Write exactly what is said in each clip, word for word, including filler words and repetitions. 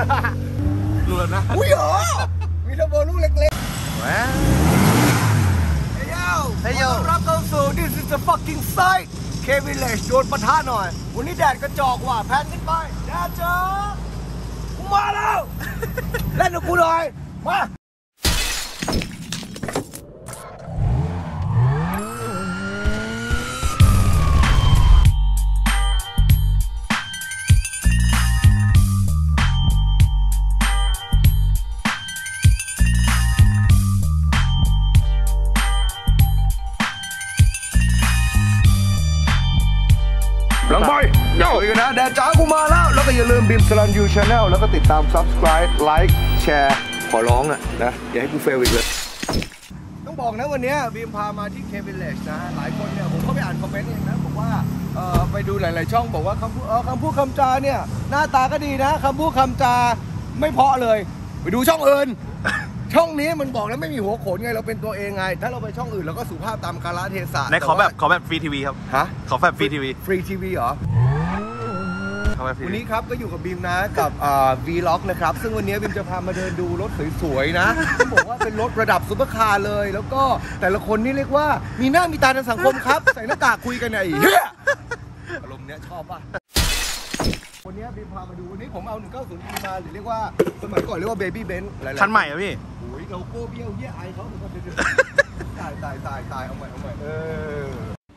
หลุดนะอุ้ยเหรอมีเทอร์โบลูกเล็กๆว้าวเฮ้ยเฮ้ยรับเข้าสู่ This is the fucking site K Village โดนปะทะหน่อยวันนี้แดดกระจอกว่ะแพนขึ้นไปแดดจ้ากูมาแล้วเล่นกับกูหน่อยมาหลังไปเดี๋ยวกันนะแดดจ้ากูมาแล้วแล้วก็อย่าลืมบีมสลันยูชาแนลแล้วก็ติดตาม subscribe like แชร์ขอร้องอ่ะนะอย่าให้กูเฟลอีกเลยต้องบอกนะวันนี้บีมพามาที่ K Village นะหลายคนเนี่ยผมก็ไปอ่านคอมเมนต์เองนะบอกว่าเออไปดูหลายๆช่องบอกว่าคำพูดเออคำพูดคำจาเนี่ยหน้าตาก็ดีนะคำพูดคำจาไม่เพาะเลยไปดูช่องอื่นช่องนี้มันบอกแล้วไม่มีหัวโขนไงเราเป็นตัวเองไงถ้าเราไปช่องอื่นเราก็สุภาพตามกาลเทศะในขอแบบขอแบบฟรีทีวีครับฮะขอแบบฟรีทีวีฟรีทีวีเหรอวันนี้ครับก็อยู่กับบีมนะกับวีล็อกนะครับซึ่งวันนี้บีมจะพามาเดินดูรถสวยๆนะต้องบอกว่าเป็นรถระดับซุปเปอร์คาร์เลยแล้วก็แต่ละคนนี่เรียกว่ามีหน้ามีตาในสังคมครับใส่หน้ากากคุยกันไอ้เหี้ยอารมณ์เนี้ยชอบป่ะวันนี้บีมพามาดูวันนี้ผมเอาหนึ่งเก้าศูนย์มาหรือเรียกว่าสมัยก่อนเรียกว่าเบบี้เบนซ์อะไรคันใหม่อะพี่โอ้ยโลโก้เบี้ยวเยี่ยไอเขาเหมือนกันตายตายตายตายเอาใหม่เอาใหม่เออ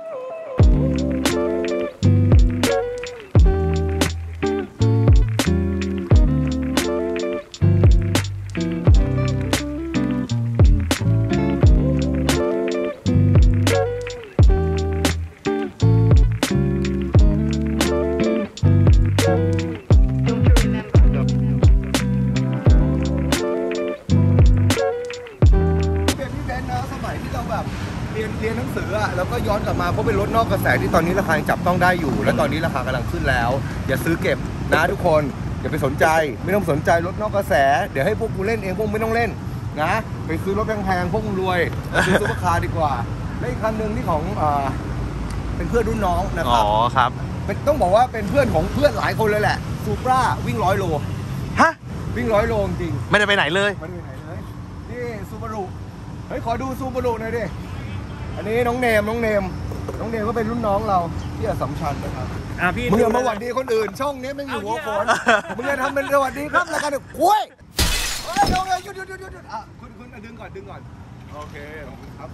เรียนหนังสืออะแล้วก็ย้อนกลับมาเพราะเป็นรถนอกกระแสที่ตอนนี้ราคาจับต้องได้อยู่และตอนนี้ราคากำลังขึ้นแล้วอย่าซื้อเก็บนะทุกคนอย่าไปสนใจไม่ต้องสนใจรถนอกกระแสเดี๋ยวให้พวกกูเล่นเองพวกไม่ต้องเล่นนะไปซื้อรถแพงๆพวกมึงรวยซื้อซุปเปอร์คาร์ดีกว่าและอีกคันหนึ่งที่ของอ่าเป็นเพื่อนรุ่นน้องนะครับอ๋อครับเป็นต้องบอกว่าเป็นเพื่อนของเพื่อนหลายคนเลยแหละซูปราวิ่งร้อยโลฮะวิ่งร้อยโลจริงไม่ได้ไปไหนเลยไม่ได้ไปไหนเลยนี่ซูบารุเฮ้ยขอดูซูบารุหน่อยดิอันนี้น้องเนมน้องเนมน้องเนมก็เป็นรุ่นน้องเราที่อัสสัมชัญนะครับอ่ะพี่มึงอย่ามาหวัดดีคนอื่นช่องนี้ไม่มีหัวโขนมึงจะทำเป็นสวัสดีครับแล้วกันเดี๋ยวคุยเฮ้ยน้องเลยหยุดหยุดหยุดหยุดอ่ะคุณคุณดึงก่อนดึงก่อนโอเคขอบคุณครับ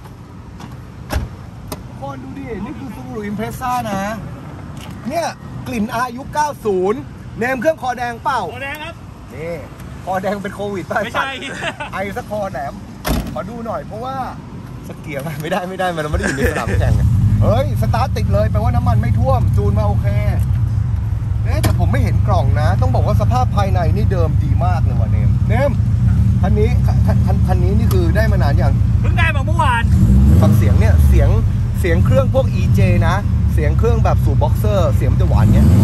คนดูดินี่คือซูบารุอิมเพรสซ่านะเนี่ยกลิ่นอายุเก้าสิบเนมเครื่องคอแดงเปล่าคอแดงครับนี่คอแดงเป็นโควิดป่ะไม่ใช่ไอสักคอแหลมขอดูหน่อยเพราะว่าสเกียร์ไม่ได้ไม่ได้มันไม่ได้อยู่ในสนามแข่งเฮ้ยสตาร์ทติดเลยแปลว่าน้ำมันไม่ท่วมจูนมาโอเคเนี่ยแต่ผมไม่เห็นกล่องนะต้องบอกว่าสภาพภายในนี่เดิมดีมากเลยว่ะเนมเนมคันนี้คันคันนี้นี่คือได้มานานอย่างเพิ่งได้มาเมื่อวานฟังเสียงเนี่ยเสียงเสียงเครื่องพวก อี เจ นะเสียงเครื่องแบบสูบบ็อกเซอร์เสียงจะหวานเนี้ย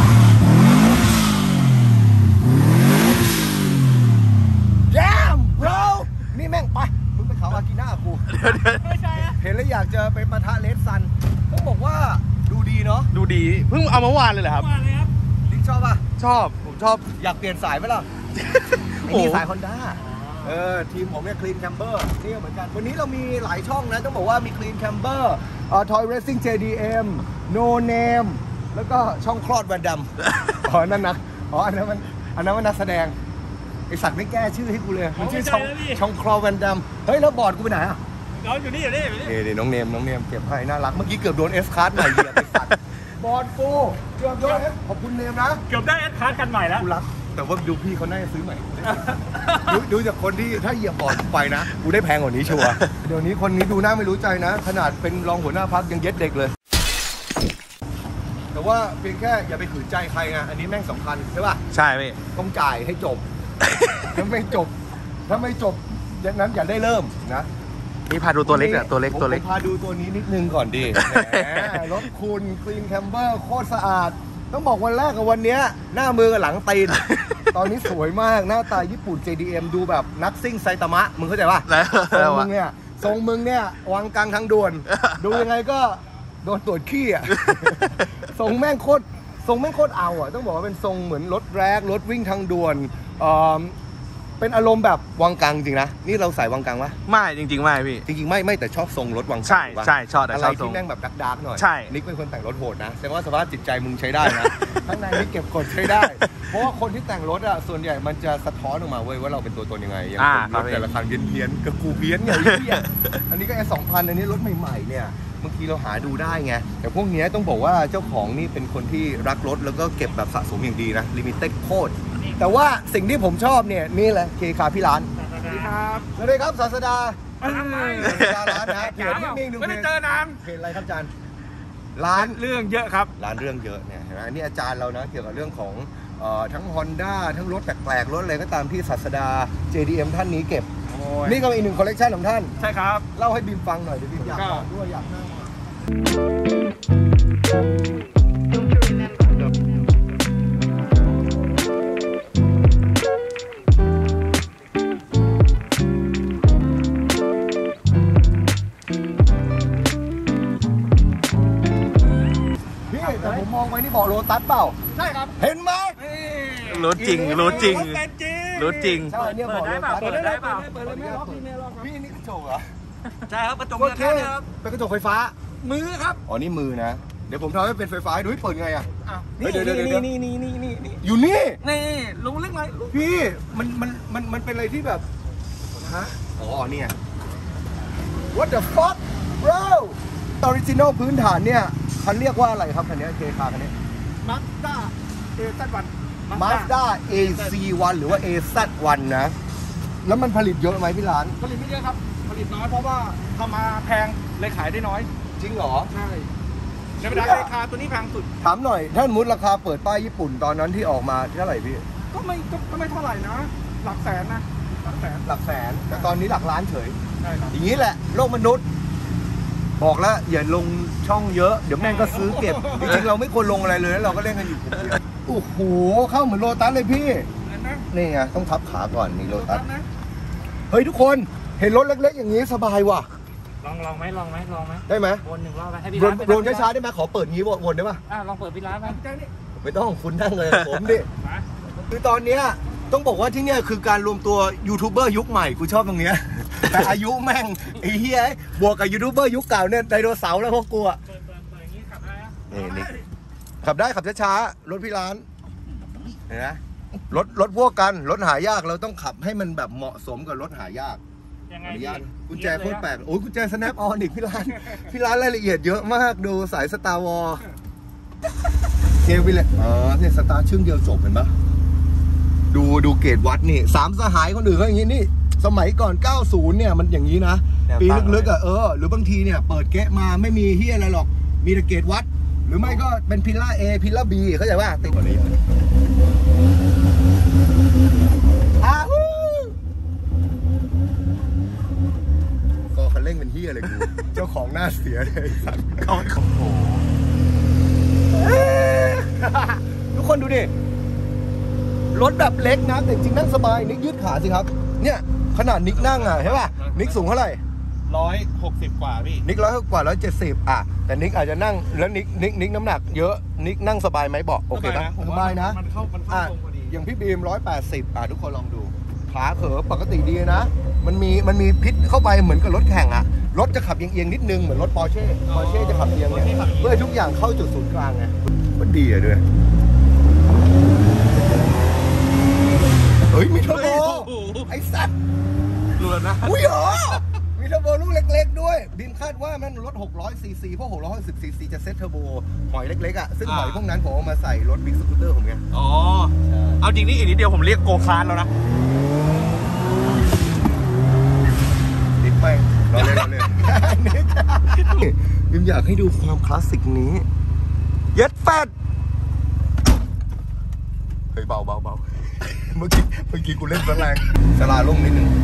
แจมโบรนี่แม่งไปเขาอากิน่ากูเห็นแล้วอยากจะไปปะทะเลสซันต้องบอกว่าดูดีเนาะดูดีเพิ่งเอาเมื่อวานเลยเหรอครับดิ๊กชอบป่ะชอบผมชอบอยากเปลี่ยนสายไหมล่ะไอ้นี่สายฮอนด้าเออทีมผมเนี่ยคลีนแคมเบอร์นี่เหมือนกันวันนี้เรามีหลายช่องนะต้องบอกว่ามีคลีนแคมเบอร์อ่าทอยเรซซิ่ง เจ ดี เอ็ม No Name แล้วก็ช่องคลอดแวนดัมอ๋อนั่นนะอ๋ออันนั้นมันอันนั้นมันนักแสดงไอสัตว์ไม่แก้ชื่อให้กูเลยมันชื่อช่องช่องคลอแวนดัมเฮ้ยแล้วบอร์ดกูไปไหนอ่ะเราอยู่นี่อยู่นี่อยู่นี่เดี๋ยวน้องเนมน้องเนมเก็บให้น่ารักเมื่อกี้เกือบโดนเอสคาร์ดใหม่เหยียบไอสัตว์บอร์ดกูเกือบโดนเอสขอบคุณเนมนะเกือบได้เอสคาร์ดกันใหม่แล้วกูรักแต่ว่าดูพี่เขาน่าจะซื้อใหม่ดูดูจากคนที่ถ้าเหยียบบอร์ดไปนะกูได้แพงกว่านี้ชัวร์เดี๋ยวนี้คนนี้ดูหน้าไม่รู้ใจนะขนาดเป็นรองหัวหน้าพรรคยังเย็ดเด็กเลยแต่ว่าเพียงแค่อย่าไปขืนใจใครไงอันนี้แม่งสำคัญใช่ป่ะใช่พี่ต้องจ่ายให้จบถ้าไม่จบถ้าไม่จบอย่างนั้นอย่าได้เริ่มนะนี่พาดูตัวเล็กอะตัวเล็กตัวเล็กพาดูตัวนี้นิดนึงก่อนดิรถคุณคลีนแคมเบอร์โคตรสะอาดต้องบอกวันแรกกับวันนี้หน้ามือกับหลังตีนตอนนี้สวยมากหน้าตาญี่ปุ่น เจ ดี เอ็ม ดูแบบนักซิ่งไซตามะมึงเข้าใจป่ะทรงมึงเนี่ยทรงมึงเนี่ยวางกลางทางด่วนดูยังไงก็โดนตรวจขี้อ่ะทรงแม่งโคตรทรงไม่โคตรเอาอ่ะต้องบอกว่าเป็นทรงเหมือนรถแรกรถวิ่งทางด่วนเอ่อเป็นอารมณ์แบบวังกังจริงนะนี่เราใส่วังกังปะไม่จริงๆไม่พี่จริงๆไม่ไม่แต่ชอบทรงรถวังกังใช่ใช่ชอบแต่อะไรชอบทรที่งแม่งแบบดักๆหน่อยใช่นิกเป็นคนแต่งรถโหดนะแสดงว่าสภาพจิตใจมึงใช้ได้นะ ข้างในนี่เก็บกดใช้ได้ เพราะว่าคนที่แต่งรถอ่ะส่วนใหญ่มันจะสะท้อนออกมาเว้ยว่าเราเป็นตัวตนยังไงอย่างอ่าผมรถแต่ละคันเพี้ยนๆกับกูเพี้ยนไงไอ้เหี้ยอันนี้ก็ไอ้สองพันอันนี้รถใหม่ๆเนี่ยบางทีเราหาดูได้ไงแต่พวกเนี้ยต้องบอกว่าเจ้าของนี่เป็นคนที่รักรถแล้วก็เก็บแบบสะสมอย่างดีนะลิมิเต็ดโคตรแต่ว่าสิ่งที่ผมชอบเนี่ยนี่แหละเคคาพี่ร้านสวัสดีครับสวัสดีครับศาสดาอะไรศาสดาร้านนะเพจนิ่งๆดูไม่เพได้จเจอนานเพจอะไรครับอาจารย์ร้านเรื่องเยอะครับร้านเรื่องเยอะเนี่ยเห็นไหมอันนี้อาจารย์เรานะเกี่ยวกับเรื่องของเอ่อทั้ง Honda ทั้งรถแปลกๆรถอะไรก็ตามที่ศาสดา เจ ดี เอ็ม ท่านนี้เก็บ นี่ก็เป็นอีกหนึ่งคอลเลกชันของท่านใช่ครับเล่าให้บีมฟังหน่อยเดี๋ยวบีมอยากก็ฟังด้วยอยากนั่งพี่แต่ผมมองไว้นี่บอกโลตัสเปล่าใช่ครับเห็นไหมรู้จริงรู้จริงเป็นจริงรู้จริงใช่เนี่ยบอกโลตัสเปิดได้เปล่าเปิดเลยไม่ล็อกพี่ไม่ล็อกพี่นี่กระจกเหรอใช่ครับกระจกโอเคเป็นกระจกไฟฟ้ามือครับอ๋อ นี่มือนะ เดี๋ยวผมทำให้เป็นไฟฟ้าให้ดูให้เปิดไงอ่ะ เฮ้ยเดี๋ยวเดี๋ยวเดี๋ยวนี่นี่นี่นี่นี่อยู่นี่นี่ลุงเล็กไรพี่ มัน มัน มัน มันเป็นอะไรที่แบบ ฮะ อ๋อ เนี่ย What the fuck bro ออริจินอลพื้นฐานเนี่ยคันเรียกว่าอะไรครับคันนี้เคคาคันนี้มาสด้าเอซัดวัน Mazda เอ ซี วัน หรือว่า เอ แซด วัน นะ แล้วมันผลิตเยอะไหมพี่ร้านผลิตไม่เยอะครับ ผลิตน้อยเพราะว่าทำมาแพงเลยขายได้น้อยจริงเหรอใช่ในบรรดาราคาตัวนี้แพงสุดถามหน่อย ถ้าสมมติราคาเปิดป้ายญี่ปุ่นตอนนั้นที่ออกมาเท่าไหร่พี่ก็ไม่ก็ก็ไม่เท่าไหร่นะ หลักแสนนะ หลักแสนหลักแสน แต่ตอนนี้หลักล้านเฉยใช่ครับอย่างนี้แหละโลกมนุษย์ บอกแล้วอย่าลงช่องเยอะเดี๋ยวแม่งก็ซื้อเก็บ จริงๆเราไม่ควรลงอะไรเลยแล้วเราก็เล่นกันอยู่คนเดียวโอ้โหเข้าเหมือนโลตัสเลยพี่เห็นไหมนี่ไงต้องทับขาก่อนนี่โลตัสนะเฮ้ยทุกคนเห็นรถเล็กๆอย่างนี้สบายว่ะลองลองไหมลองไหมลองไหมได้ไหมวนหนึ่งรอบไหมให้พี่โดร้าน นโดนช้าๆได้ไหมขอเปิดงี้วนได้ป่ะอ่ะลองเปิดพี่ร้านไหมไม่ต้องคุณนั่งเลยผมดิมาคือตอนเนี้ยต้องบอกว่าที่เนี่ยคือการรวมตัวยูทูบเบอร์ยุคใหม่กูชอบตรงเนี้ยแต่อายุแม่งไอ้เหี้ยบวกกับยูทูบเบอร์ยุคเก่าเนี่ยไดโนเสาร์แล้วพวกกูอะเปิดเปิดเปิดอย่างนี้ขับได้อะนี่นี่ขับได้ขับช้าๆรถพี่ร้านเห็นไหมรถรถพวกกันรถหายากเราต้องขับให้มันแบบเหมาะสมกับรถหายากยังไงอนุพี่ญาตกุญแจโคตรแปลกโอ้ยกุญแจ snap on อีกพี่ร้านพี่ร้านรายละเอียดเยอะมากดูสายสตาร์วอลเควินเลยอ๋อเนี่ยสตาร์ชึ่งเดียวจบเห็นปะดูดูเกตวัดนี่สามสหายคนอื่นเขาอย่างนี้นี่สมัยก่อนเก้าสิบเนี่ยมันอย่างนี้นะปีลึกๆอ่ะเออหรือบางทีเนี่ยเปิดแกะมาไม่มีเฮียอะไรหรอกมีแต่เกตวัดหรือไม่ก็เป็นพิลล่า A พิลล่า B เข้าใจว่าติดกว่านี้อ้าวก็คันเร่งเป็นเฮียเลยกูเจ้าของหน้าเสียเลยสัตว์เขาโอ้โหทุกคนดูดิรถแบบเล็กนะแต่จริงนั่งสบายนิกยืดขาสิครับเนี่ยขนาดนิกนั่งอ่ะใช่ป่ะนิกสูงเท่าไหร่ร้อยหกสิบกว่าพี่นิกร้อยกว่าร้อยเจ็ดสิบอ่ะแต่นิกอาจจะนั่งแล้วนิกนิกนิกน้ำหนักเยอะนิกนั่งสบายไหมบอกโอเคปะสบายนะมันเข้ามันเข้าอ่ะตรงพอดีอย่างพี่บีมร้อยแปดสิบอ่ะทุกคนลองดูขาเขอปกติดีนะมันมีมันมีพิษเข้าไปเหมือนกับรถแข่งอ่ะรถจะขับเอียงๆนิดนึงเหมือนรถปอร์เช่ปอร์เช่จะขับเอียงเนี่ยเพื่อให้ทุกอย่างเข้าจุดศูนย์กลางไงมันดีอ่ะด้วยเฮ้ยมีเทอร์โบไอ้สัตว์รวนนะอุ้ยเหรอมีเทอร์โบลูกเล็กๆด้วยบินคาดว่ามันรถหกร้อยซีซีเพราะหกร้อยสิบซีซีจะเซ็ตเทอร์โบหอยเล็กๆอ่ะซึ่งหอยพวกนั้นผมเอามาใส่รถบิ๊กสกูตเตอร์ผมไงอ๋อเอาจริงนี่อีกนิดเดียวผมเรียกโกคาร์ทแล้วนะนิดไปเราเล่นเราเล่นบิมอยากให้ดูความคลาสสิกนี้เย็ดแฟดเฮ้ยเบาเบาเบาเมื่อกี้เมื่อกี้กูเล่นแรงสลาลงนิดนึง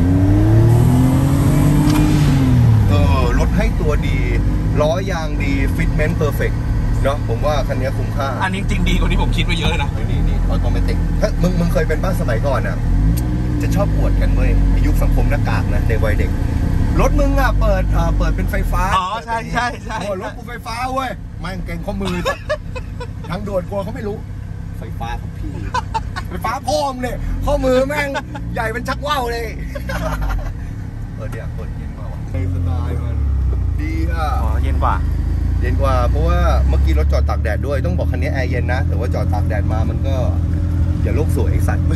เออรถให้ตัวดีล้อยางดีฟิตเมนต์เพอร์เฟกต์เนาะผมว่าคันนี้คุ้มค่าอันนี้จริงดีกว่าที่ผมคิดไว้เยอะเลยนะนี่นี่ออโตเมติกถ้ามึงมึงเคยเป็นบ้านสมัยก่อนอ่ะจะชอบปวดกันเว้ยในยุคสังคมหน้ากากนะในวัยเด็กรถมึงอ่ะเปิดอ่าเปิดเป็นไฟฟ้าอ๋อใช่ใช่ใช่โอ้รถกูไฟฟ้าเว้ยแม่งเก่งข้อมือทางด่วนกลัวเขาไม่รู้ไฟฟ้าครับพี่ไฟฟ้าพร้อมเนี่ยข้อมือแม่งใหญ่เป็นชักว่าวเลยเออเดี๋ยวคนเย็นกว่าสไตล์มันดีอ่ะอ๋อเย็นกว่าเย็นกว่าเพราะว่าเมื่อกี้รถจอดตากแดดด้วยต้องบอกคันนี้แอร์เย็นนะแต่ว่าจอดตากแดดมามันก็อย่าโลกสวยไอ้สัตว์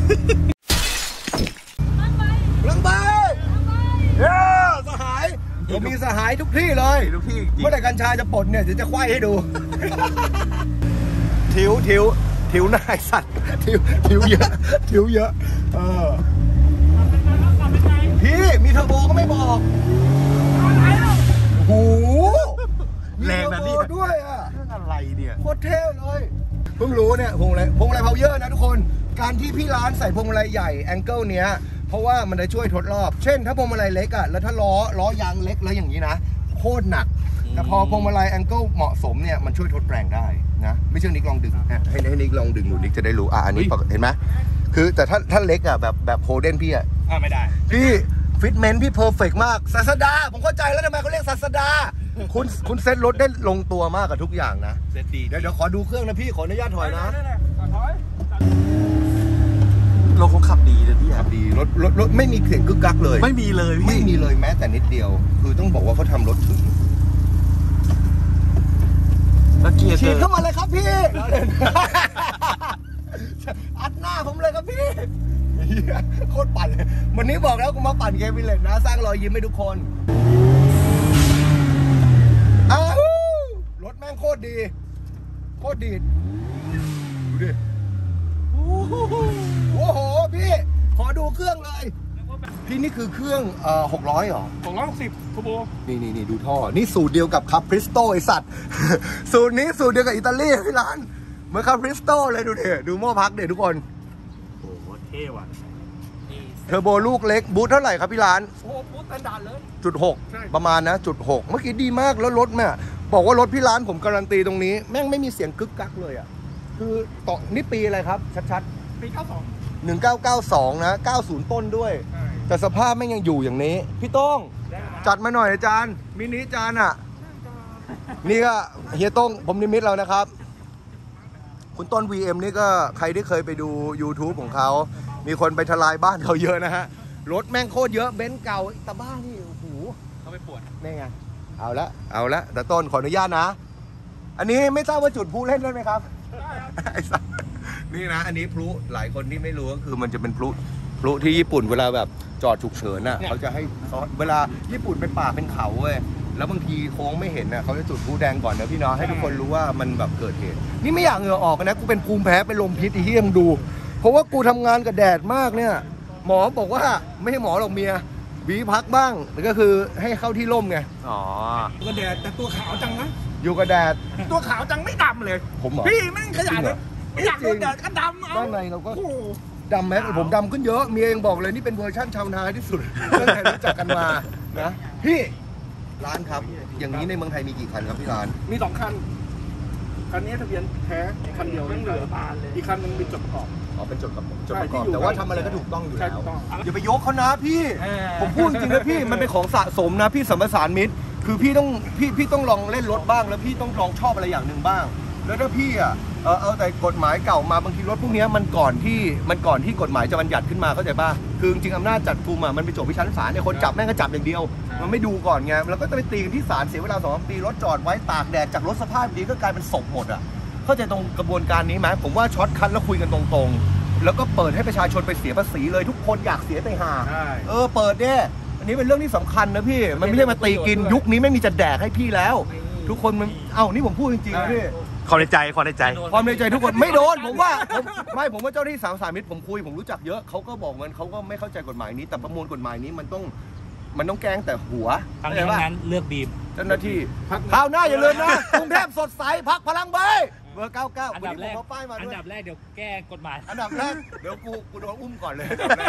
ลังใบเย้สหายเรามีสหายทุกที่เลยทุกที่เมื่อไหร่กัญชาจะปลดเนี่ยเดี๋ยวจะควายให้ดูทิวทิวทิวหน้าไอ้สัตว์ทิวทิวเยอะทิวเยอะเออพี่มีเทอร์โบก็ไม่บอกโอ้โหแรงแบบนี้มีเทอร์โบด้วยอ่ะเรื่องอะไรเนี่ยโคตรเท่เลยเพิ่งรู้เนี่ยพวงอะไรพวงอะไรเพาเยอะนะทุกคนการที่พี่ร้านใส่พวงมาลัยใหญ่แองเกิลเนี้ยเพราะว่ามันจะช่วยทดรอบเช่นถ้าพวงมาลัยเล็กอ่ะแล้วถ้าล้อล้อยางเล็กแล้วอย่างนี้นะโคตรหนักแต่พอพวงมาลัยแองเกิลเหมาะสมเนี่ยมันช่วยทดแรงได้นะไม่เชื่อนิกลองดึงให้ให้นิกลองดึงดูนิกจะได้รู้อ่ะอันนี้เห็นไหมคือแต่ถ้าถ้าเล็กอ่ะแบบแบบโฮเดนพี่อ่ะอ่าไม่ได้พี่ฟิตเมนต์พี่เพอร์เฟกต์มากศาสดาผมเข้าใจแล้วทำไมเขาเรียกศาสดาคุณคุณเซ็ตรถได้ลงตัวมากกับทุกอย่างนะเซตดีเดี๋ยวเดี๋ยวขอดูเครื่องนะพี่ขออนุญาตถอยนะถอยรถเขาขับดีเลยพี่ขับดีรถรถรถไม่มีเสียงกึกกักเลยไม่มีเลยพี่ไม่มีเลยแม้แต่นิดเดียว คือต้องบอกว่าเขาทำรถถึงแล้วเกียร์ฉีเกิดนเข้ามาเลยครับพี่ อัดหน้าผมเลยครับพี่เหี้ยโคตรปั่นเลยวันนี้บอกแล้วกูมาปั่นเกมวิลเลจนะสร้างรอยยิ้มให้ทุกคนอ้าวรถแม่งโคตรดีโคตรดีดูดิโอ้โหพี่ขอดูเครื่องเลยพี่นี่คือเครื่องเอ่อหกร้อยเหรอของร้อยหกสิบทูโบนี่นี่นี่ดูท่อ นี่สูตรเดียวกับคาปริสโตไอสัตว์ สูตรนี้สูตรเดียวกับอิตาลีที่ร้าน เหมือนคาปริสโตเลยดูเดี๋ยดูหม้อพักเดี๋ยทุกคนโอ้โหเท่ว่ะเทอร์โบลูกเล็กบูทเท่าไหร่ครับพี่ร้านโอ้โหสแตนดาร์ดเลยจุดหกใช่ประมาณนะจุดหกเมื่อกี้ดีมากแล้วรถแม่บอกว่ารถพี่ร้านผมการันตีตรงนี้ แม่งไม่มีเสียงกึกกักเลยอ่ะ คือต่อนี่ปีอะไรครับ ชัดปีเก้าสองๆหนึ่งเก้าเก้าสองนะเก้าสิบต้นด้วยใช่แต่สภาพแม่งยังอยู่อย่างนี้ พี่ต้องจัดมาหน่อยอาจารย์มินิจานอ่ะ นี่ก็เฮียต้งผมนิมิตเรานะครับ คุณต้น วี เอ็ม นี่ก็ใครที่เคยไปดู YouTube ของเขา มีคนไปทลายบ้านเขาเยอะนะฮะ รถแม่งโคตรเยอะเบนซ์เก่าแต่บ้านนี่โอ้โหเขาไปปวดนี่ไง เอาละเอาละแต่ต้นขออนุญาตนะ อันนี้ไม่ทราบว่าจุดพลุเล่นได้ไหมครับ ไอ้สัสนี่นะ อันนี้พลุหลายคนที่ไม่รู้ก็คือมันจะเป็นพลุพลุที่ญี่ปุ่นเวลาแบบจอดฉุกเฉินน่ะเขาจะให้ซ้อนเวลาญี่ปุ่นเป็นป่าเป็นเขาเว้ยแล้วบางทีโค้งไม่เห็นน่ะเขาจะจุดพลุแดงก่อนนะพี่เนาะให้ทุกคนรู้ว่ามันแบบเกิดเหตุนี่ไม่อยากเหงื่อออกนะกูเป็นภูมิแพ้เป็นลมพิษอีเหี้ยมดู เพราะว่ากูทำงานกับแดดมากเนี่ยหมอบอกว่าไม่ให้หมอหรอกเมียวีพักบ้างก็คือให้เข้าที่ร่มไงอ๋อก็แดดแต่ตัวขาวจังนะอยู่กับแดดตัวขาวจังไม่ดำเลยผมเหรอพี่แม่งขยันเลยจริไม่งเหรออยากโดนแดดก็ดำเอาด้านในเราก็โอ้โหดำไหมผมดำขึ้นเยอะเมียเองบอกเลยนี่เป็นเวอร์ชั่นชาวนาที่สุดตั้งแต่รู้จักกันมานะพี่ร้านครับอย่างนี้ในเมืองไทยมีกี่คันครับพี่ร้านมีสองคัน คันนี้ทะเบียนแท้คันเดียวยังเหลือบานเลย อีกคันนึงมีจดประกอบอ๋อเป็นจดกับจดใช่ประกอบที่อยู่แต่ว่าทำอะไรก็ถูกต้องอยู่ใช่แล้วถูกต้องอย่าไปยกเขานะพี่ ผมพูดจริงนะพี่มันเป็นของสะสมนะพี่สัมปทานมิตรคือพี่ต้องพี่พี่ต้องลองเล่นรถบ้างแล้วพี่ต้องลองชอบอะไรอย่างหนึ่งบ้าง แล้วถ้าพี่อ่ะเออเอาแต่กฎหมายเก่ามาบางทีรถพวกนี้มันก่อนที่มันก่อนที่กฎหมายจะบัญญัติขึ้นมาเข้าใจป่ะคือจริงๆอำนาจจับกุมอ่ะมันไปจบที่ชั้นศาลเนี่ยคนจับแม่งก็จับอย่างเดียว มันไม่ดูก่อนไงแล้วก็จะไปตีกันที่ศาลเสียเวลาสองปีรถจอดไว้ตากแดดจากรถสภาพดีก็กลายเป็นศพหมดอ่ะเข้าใจตรงกระบวนการนี้ไหมผมว่าช็อตคัทแล้วคุยกันตรงๆแล้วก็เปิดให้ประชาชนไปเสียภาษีเลยทุกคนอยากเสียแต่ห่าใช่เออเปิดเนี่ยอันนี้เป็นเรื่องที่สำคัญนะพี่มันไม่ใช่มาตีกินยุคนี้ไม่มีจะแดกให้พี่แล้ว ทุกคนมันเอ้านี่ผมพูดจริงๆนะพี่ความในใจความในใจความในใจทุกคนไม่โดนผมว่าผมไม่ผมว่าเจ้าหน้าที่สามสามมิตรผมคุยผมรู้จักเยอะเขาก็บอกมันเขาก็ไม่เข้าใจกฎหมายนี้แต่ประมวลกฎหมายนี้มันต้องมันต้องแกล้งแต่หัวทั้งเข้านี้ใจทั้ปะงนั้นเลือกบีมเจ้าหน้าที่คราวหน้าอย่าลืมนะกรุงเทพสดใสพักพลังใบเบอร์เก้าเก้าอันวันดับนี้แรผมกเอาป้ายมาอันด้วยดับแรกเดี๋ยวแก้กฎหมายอันดับแรกเดี๋ยวกูกูโดนอุ้มก่อนเลย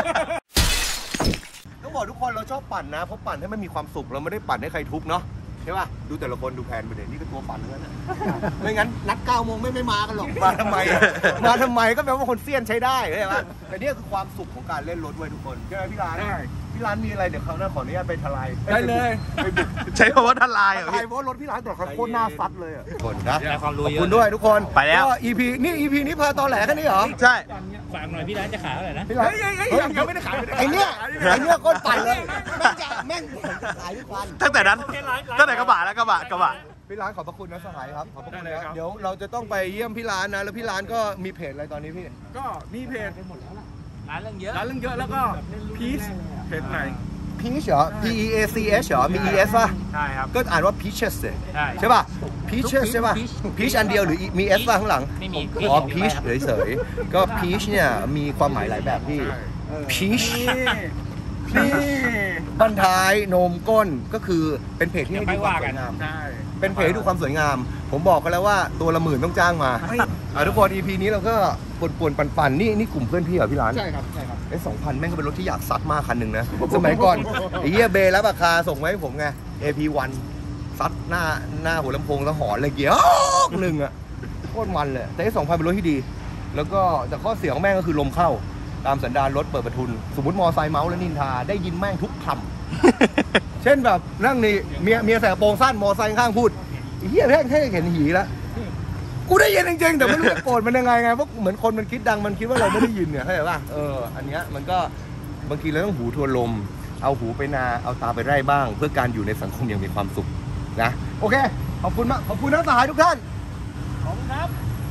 ต้องบอกทุกคนเราชอบปั่นนะเพราะปั่นให้มันมีความสุขเราไม่ได้ปั่นให้ใครทุกข์เนาะใช่ป่ะดูแต่ละคนดูแผนไปเดี๋ยวนี่ก็ตัวปั่นเท่านั้นนะไม่งั้นนัดเก้าโมงไม่ไม่มากันหรอกมาทำไมมาทำไมก็แปลว่าคนเซียนใช้ได้เข้าใจป่ะแต่นี่คือความสุขของการเล่นรถไว้ทุกคนใช่ไหมพี่ร้านได้พี่ร้านมีอะไรเดี๋ยวคราวหน้าขออนุญาตไปทลายได้เลยไปบุกใช้คำว่าทลายเหรอทลาพี่ยเพราะรถพี่ร้านแต่เขาโคตรหน้าซัดเลยอ่ะคนนะได้ความรู้ขอบเยอะคุณด้วยทุกคนไปแล้วก็ อี พี นี่ อี พี นี้พาตอแหลแค่นี้เหรอใช่ฝากหน่อยพี่ร้านจะขายเท่าไหร่นะพี่ร้านเฮ้ยเฮ้ยเฮ้ยยังยังไม่ได้ขายไม่ได้ขายไอเนี้ยไอเนี้ยโคตรปั่นเลยแม่งจะแม่งขายทุกวันตั้งแต่นั้นตั้งแต่กระบะแล้วกระบะกระบะพี่ร้านขอบพระคุณนะสหายครับขอบพระคุณได้เลยนะครับ เดี๋ยวเราจะต้องไปเยี่ยมพี่ร้านนะแล้วพี่ร้านก็มีเพจอะไรตอนนี้พี่ก็มีเพจร้านเรื่องเยอะร้านเรื่องเยอะแล้วก็พีชเพจไหน Peach เหรอ P E A C H เหรอมี E S ป่ะใช่ครับก็อ่านว่า Peaches เลยใช่ใช่ป่ะ Peaches ใช่ป่ะ Peach อันเดียวหรือมี S ป่ะข้างหลังไม่มีอ๋อ Peach เฉยๆก็ Peach เนี่ยมีความหมายหลายแบบพี่ Peach นี่บันท้ายโนมก้นก็คือเป็นเพจที่ให้ดูความสวยงามใช่เป็นเพจให้ดูความสวยงาม ผมบอกเขาแล้วว่าตัวละหมื่นต้องจ้างมาอ่ะทุกคน อี พี นี้เราก็ปวนๆปั่นๆนี่นี่กลุ่มเพื่อนพี่เหรอพี่ร้านใช่ครับใช่ครับไอ้สองพันแม่งก็เป็นรถที่อยากซัดมากคันหนึ่งนะ สมัยก่อน ไอ้เหี้ยเบย์รับราคาส่งไว้ให้ผมไง เอ พี วัน ซัดหน้าหน้าหัวลำโพงแล้วหอนเลยเกี่ยวหนึ่งอะโคตรมันเลย แต่ไอ้สองพันเป็นรถที่ดี แล้วก็แต่ข้อเสียของแม่งก็คือลมเข้า ตามสันดานรถเปิดประทุน สมมติมอไซค์เมาส์แล้วนินทาได้ยินแม่งทุกคำ เช่นแบบนั่งนี่เมียเมียใส่กระโปรงสั้นมอไซค์ข้างพูดไอ้เหี้ยแม่งแค่เห็นหีแล้ว กูได้ยินจริงๆแต่ไม่รู้จะโกรธมันยังไงไงเพราะเหมือนคนมันคิดดังมันคิดว่าเราไม่ได้ยินเนี่ยเข้าใจป่ะเอออันเนี้ยมันก็บางทีเราต้องหูทวนลม เอาหูไปนาเอาตาไปไร่บ้าง เพื่อการอยู่ในสังคมอย่างมีความสุขนะโอเคขอบคุณมากขอบคุณนักสหายทุกท่านขอบคุณครับ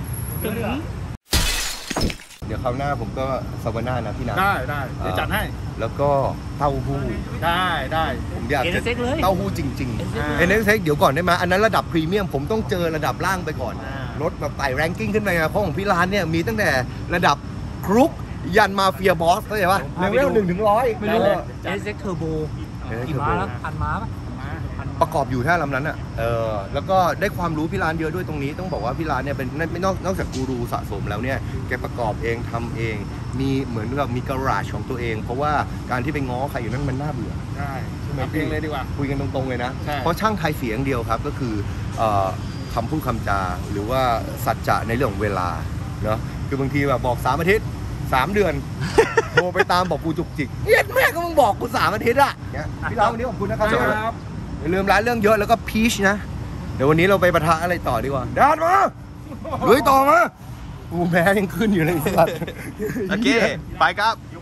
เดี๋ยวคราวหน้าผมก็ซาวาน่านะพี่นะได้ได้เดี๋ยวจัดให้แล้วก็เต้าหู้ได้ได้ผมอยากเอ็นจะเซ็กเลยเต้าหู้จริงๆเอ็นเอ็กเดี๋ยวก่อนได้ไหมอันนั้นระดับพรีเมียมผมต้องเจอระดับล่างไปก่อน รถแบบไต่แรงกิ้งขึ้นไปไงเพราะของพี่ร้านเนี่ยมีตั้งแต่ระดับครุกยันมาเฟียบอสเข้าใจป่ะเลเวลหนึ่งถึงร้อยไม่รู้เลยเอ็นเซ็กเทอร์โบกี่ม้าแล้วพันม้าปะประกอบอยู่ท่าลำนั้นอ่ะเออแล้วก็ได้ความรู้พี่ร้านเยอะด้วยตรงนี้ต้องบอกว่าพี่ร้านเนี่ยเป็นไม่นอกนอกจากกูรูสะสมแล้วเนี่ยแกประกอบเองทำเองมีเหมือนกับมีการาจของตัวเอง เพราะว่าการที่ไปง้อใครอยู่นั้นมันน่าเบื่อได้ใช่ไหมทำเองเลยดีกว่าคุยกันตรงๆเลยนะใช่เพราะช่างไทยเสียงเดียวครับก็คือเอ่อคำพูดคำจาหรือว่าสัจจะในเรื่องของเวลาเนาะคือบางทีแบบบอกสามอาทิตย์สามเดือน โทรไปตามบอกกูจุกจิกเฮียแม่ก็มึงบอกกูสามอาทิตย์อะเนี่ยพี่ร้านวันนี้ขอบคุณนะครับครับอย่าลืมร้านเรื่องเยอะแล้วก็พีชนะเดี๋ยววันนี้เราไปปะทะอะไรต่อดีกว่าดานมาลุยต่อมากูแพ้ยังขึ้นอยู่เลยสัตว์โอเค ไปครับอยู่